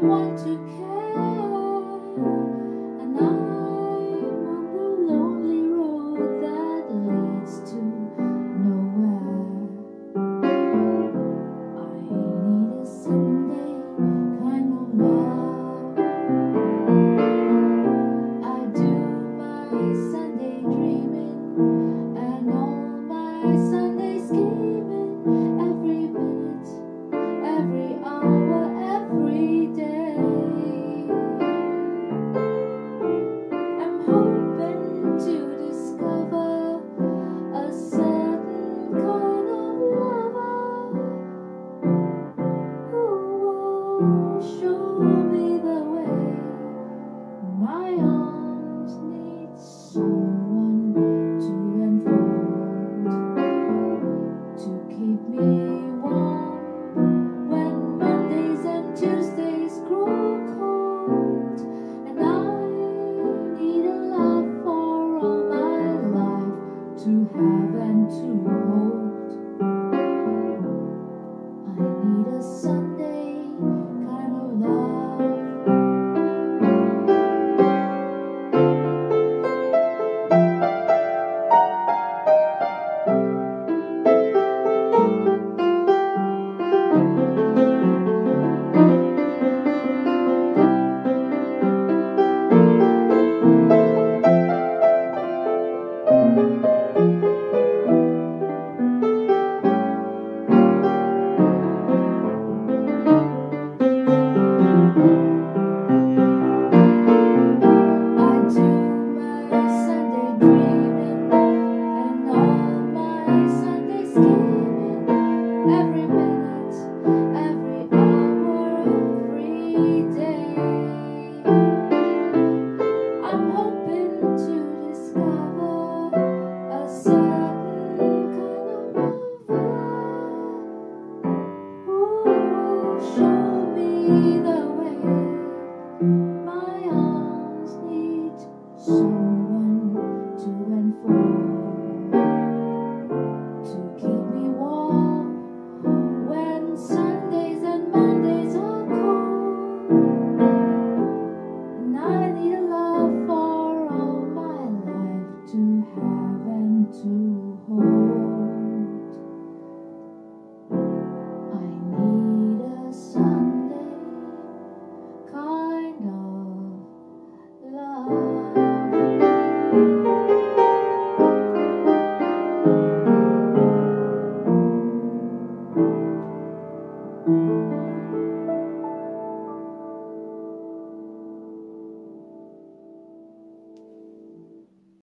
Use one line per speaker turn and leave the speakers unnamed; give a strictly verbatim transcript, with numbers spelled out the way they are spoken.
want to care, and I'm on the lonely road that leads to nowhere. I need a Sunday kind of love. I do my Sunday dreaming and all my Sunday scheming, every minute, every hour, every day. I'm hoping to discover a certain kind of lover who will show me the way, my own.